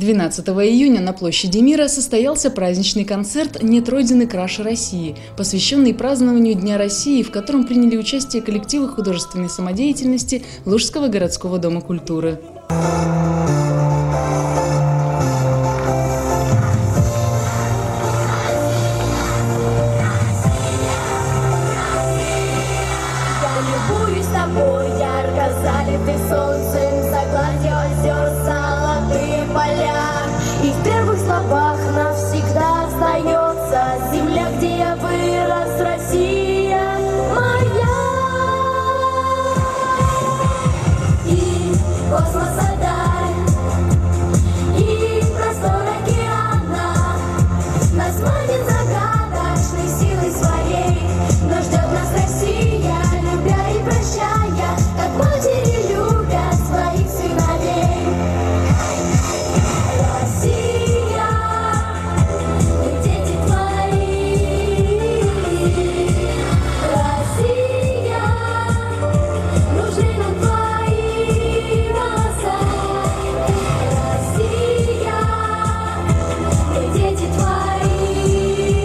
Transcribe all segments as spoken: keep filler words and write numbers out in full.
двенадцатого июня на площади Мира состоялся праздничный концерт «Нет Родины краше России», посвященный празднованию Дня России, в котором приняли участие коллективы художественной самодеятельности Лужского городского дома культуры. Любуюсь тобой, ярко залитый солнцем, согласие озер, золотые поля. И в первых словах навсегда остается земля, где я вырос, Россия моя. И космоса даль, и простор океана нас манит загадочной силой своей, но ждет нас Россия, прощая, как матери любят своих сыновей. Россия, мы дети твои. Россия, нужны нам твои голоса. Россия, мы дети твои.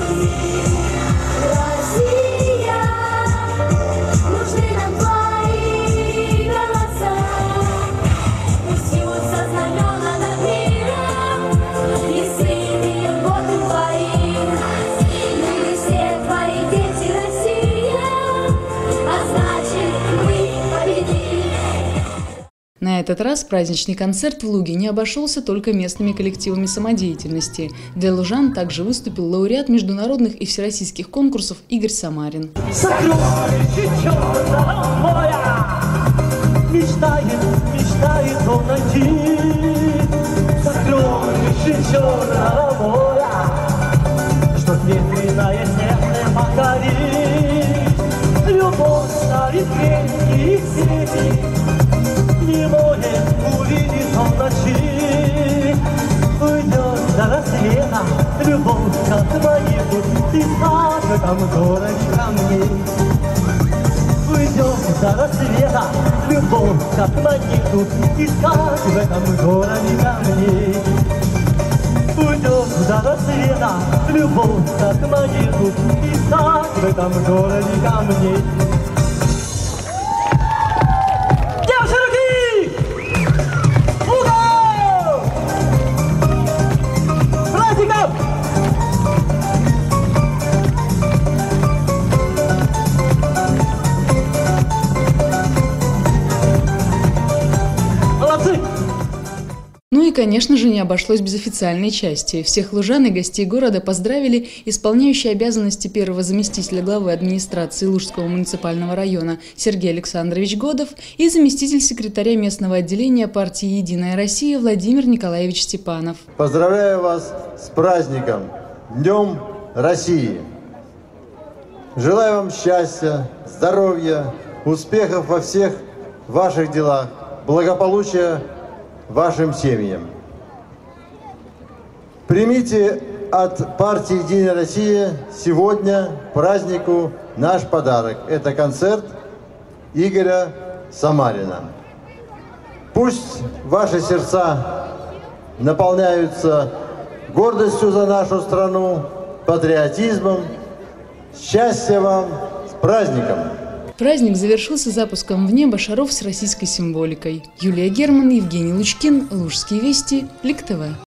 Россия, нужны нам твои голоса. Пусть сьются знамена над миром, и сыны годы твои. Мы все твои дети, Россия, а значит, мы победим. На этот раз праздничный концерт в Луге не обошелся только местными коллективами самодеятельности. Для лужан также выступил лауреат международных и всероссийских конкурсов Игорь Самарин. Сокровище черного моря мечтает, мечтает он найти. Сокровище черного моря, что ветреное сердце покорит. Любовь ставит крепкие сети, не может увидеть он в ночи. Уйдет до рассвета любовь, как монету, и в этом городе камней. Уйдет до рассвета любовь, как монету, искать в этом городе камней. Уйдет до рассвета любовь, как монету, искать в этом городе камней. Ну и, конечно же, не обошлось без официальной части. Всех лужан и гостей города поздравили исполняющий обязанности первого заместителя главы администрации Лужского муниципального района Сергей Александрович Годов и заместитель секретаря местного отделения партии «Единая Россия» Владимир Николаевич Степанов. Поздравляю вас с праздником, Днем России! Желаю вам счастья, здоровья, успехов во всех ваших делах, благополучия вашим семьям. Примите от партии «Единая Россия» сегодня празднику наш подарок. Это концерт Игоря Самарина. Пусть ваши сердца наполняются гордостью за нашу страну, патриотизмом. Счастья вам! С праздником! Праздник завершился запуском в небо шаров с российской символикой. Юлия Герман, Евгений Лучкин, Лужские вести, Лик ТВ.